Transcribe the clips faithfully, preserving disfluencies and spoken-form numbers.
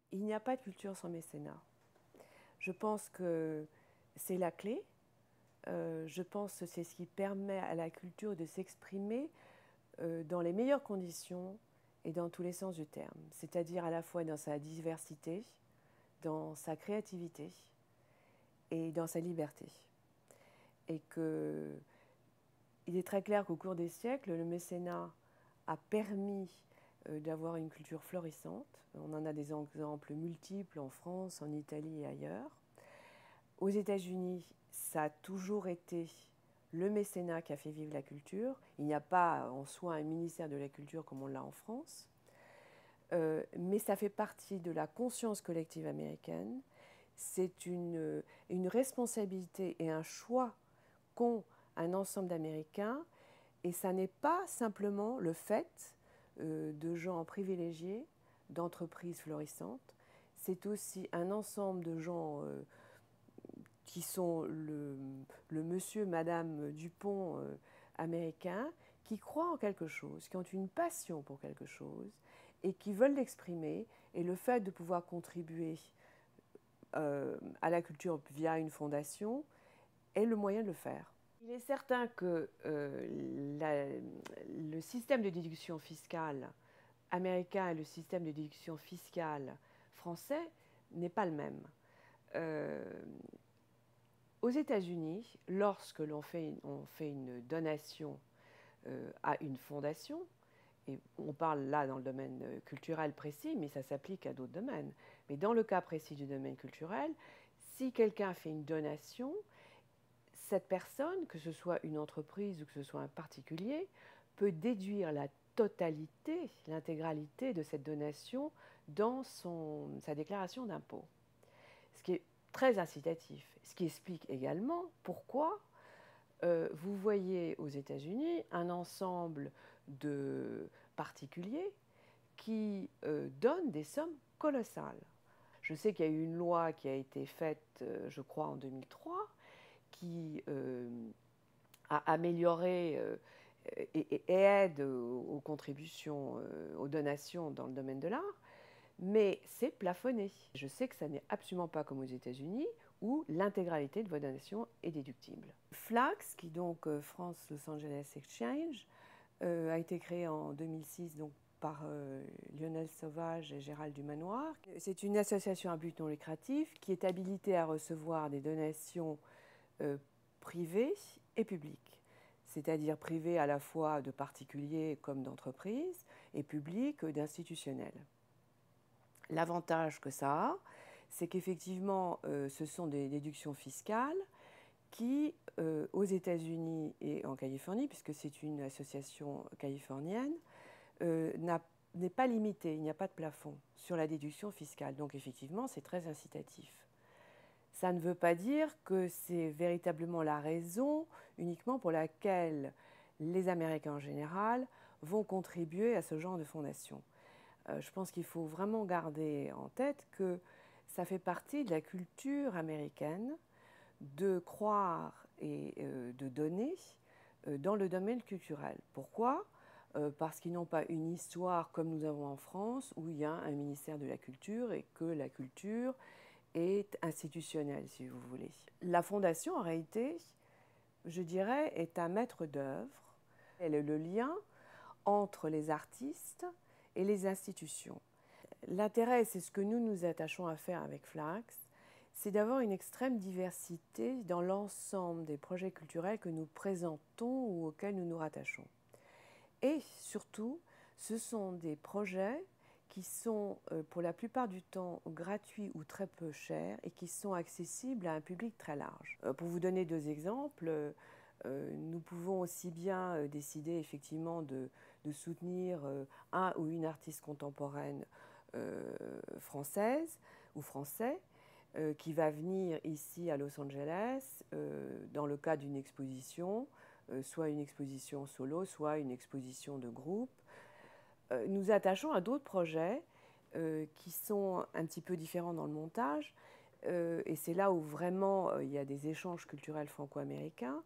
Il n'y a pas de culture sans mécénat. Je pense que c'est la clé. Euh, je pense que c'est ce qui permet à la culture de s'exprimer euh, dans les meilleures conditions et dans tous les sens du terme. C'est-à-dire à la fois dans sa diversité, dans sa créativité et dans sa liberté. Et que il est très clair qu'au cours des siècles, le mécénat a permis euh, d'avoir une culture florissante. On en a des exemples multiples en France, en Italie et ailleurs. Aux États-Unis, ça a toujours été le mécénat qui a fait vivre la culture. Il n'y a pas en soi un ministère de la culture comme on l'a en France. Euh, mais ça fait partie de la conscience collective américaine. C'est une, une responsabilité et un choix qu'ont un ensemble d'Américains. Et ça n'est pas simplement le fait euh, de gens privilégiés, d'entreprises florissantes. C'est aussi un ensemble de gens euh, qui sont le, le monsieur, madame Dupont euh, américain, qui croient en quelque chose, qui ont une passion pour quelque chose et qui veulent l'exprimer. Et le fait de pouvoir contribuer euh, à la culture via une fondation est le moyen de le faire. Il est certain que euh, la, le système de déduction fiscale américain et le système de déduction fiscale français n'est pas le même. Euh, aux États-Unis, lorsque l'on fait, on fait une donation euh, à une fondation, et on parle là dans le domaine culturel précis, mais ça s'applique à d'autres domaines. Mais dans le cas précis du domaine culturel, si quelqu'un fait une donation, cette personne, que ce soit une entreprise ou que ce soit un particulier, peut déduire la totalité, l'intégralité de cette donation dans son, sa déclaration d'impôt. Ce qui est très incitatif. Ce qui explique également pourquoi euh, vous voyez aux États-Unis un ensemble de particuliers qui euh, donnent des sommes colossales. Je sais qu'il y a eu une loi qui a été faite, euh, je crois, en deux mille trois, qui euh, a amélioré euh, et, et, aide aux, aux contributions, euh, aux donations dans le domaine de l'art, mais c'est plafonné. Je sais que ça n'est absolument pas comme aux États-Unis où l'intégralité de vos donations est déductible. Flax, qui donc euh, France Los Angeles Exchange, euh, a été créé en deux mille six donc, par euh, Lionel Sauvage et Gérald Dumanoir. C'est une association à but non lucratif qui est habilitée à recevoir des donations euh, privées et publiques, c'est-à-dire privées à la fois de particuliers comme d'entreprises et publiques d'institutionnels. L'avantage que ça a, c'est qu'effectivement, euh, ce sont des déductions fiscales qui, euh, aux États-Unis et en Californie, puisque c'est une association californienne, euh, n'est pas limitée, il n'y a pas de plafond sur la déduction fiscale. Donc effectivement, c'est très incitatif. Ça ne veut pas dire que c'est véritablement la raison uniquement pour laquelle les Américains en général vont contribuer à ce genre de fondation. Euh, je pense qu'il faut vraiment garder en tête que ça fait partie de la culture américaine de croire et euh, de donner euh, dans le domaine culturel. Pourquoi ? euh, Parce qu'ils n'ont pas une histoire comme nous avons en France où il y a un ministère de la culture et que la culture est institutionnelle, si vous voulez. La fondation, en réalité, je dirais, est un maître d'œuvre. Elle est le lien entre les artistes et les institutions. L'intérêt, c'est ce que nous nous attachons à faire avec Flax, c'est d'avoir une extrême diversité dans l'ensemble des projets culturels que nous présentons ou auxquels nous nous rattachons. Et surtout, ce sont des projets qui sont euh, pour la plupart du temps gratuits ou très peu chers et qui sont accessibles à un public très large. Euh, pour vous donner deux exemples, euh, nous pouvons aussi bien euh, décider effectivement de, de soutenir euh, un ou une artiste contemporaine euh, française ou français euh, qui va venir ici à Los Angeles euh, dans le cadre d'une exposition, euh, soit une exposition solo, soit une exposition de groupe. Euh, nous attachons à d'autres projets euh, qui sont un petit peu différents dans le montage, euh, et c'est là où vraiment euh, il y a des échanges culturels franco-américains.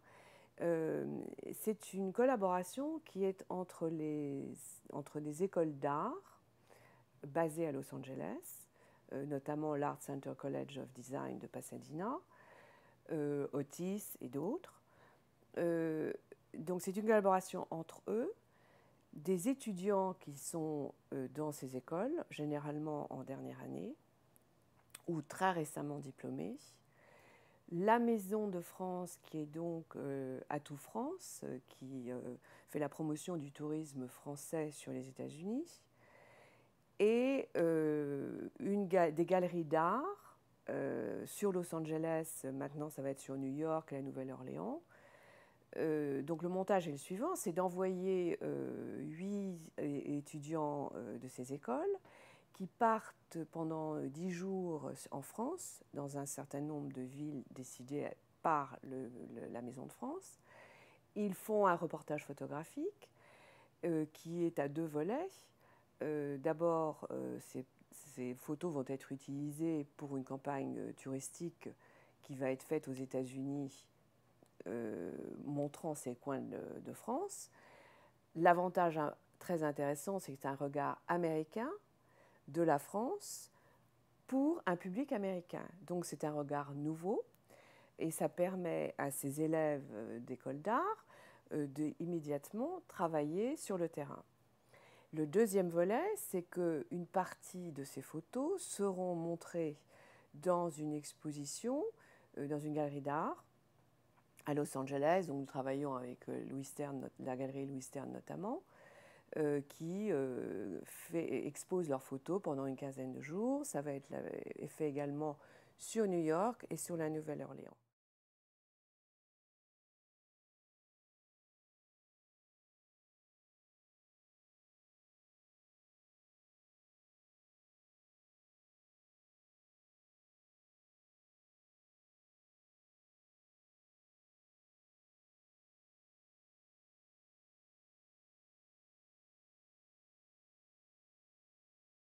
Euh, c'est une collaboration qui est entre, les, entre des écoles d'art basées à Los Angeles, euh, notamment l'Art Center College of Design de Pasadena, euh, Otis et d'autres. Euh, donc c'est une collaboration entre eux, des étudiants qui sont euh, dans ces écoles, généralement en dernière année, ou très récemment diplômés, la Maison de France, qui est donc euh, Atout France, euh, qui euh, fait la promotion du tourisme français sur les États-Unis, et euh, une ga des galeries d'art euh, sur Los Angeles, maintenant ça va être sur New York et la Nouvelle-Orléans. Euh, donc le montage est le suivant, c'est d'envoyer euh, huit étudiants euh, de ces écoles qui partent pendant dix jours en France, dans un certain nombre de villes décidées par le, le, la Maison de France. Ils font un reportage photographique euh, qui est à deux volets. Euh, D'abord, euh, ces, ces photos vont être utilisées pour une campagne touristique qui va être faite aux États-Unis, euh, montrant ces coins de, de France. L'avantage très intéressant, c'est que c'est un regard américain de la France pour un public américain. Donc c'est un regard nouveau et ça permet à ces élèves d'école d'art euh, d'immédiatement travailler sur le terrain. Le deuxième volet, c'est qu'une partie de ces photos seront montrées dans une exposition, euh, dans une galerie d'art à Los Angeles. Donc nous travaillons avec Louis Stern, la galerie Louis Stern notamment, Euh, qui euh, fait, expose leurs photos pendant une quinzaine de jours. Ça va être fait également sur New York et sur la Nouvelle-Orléans.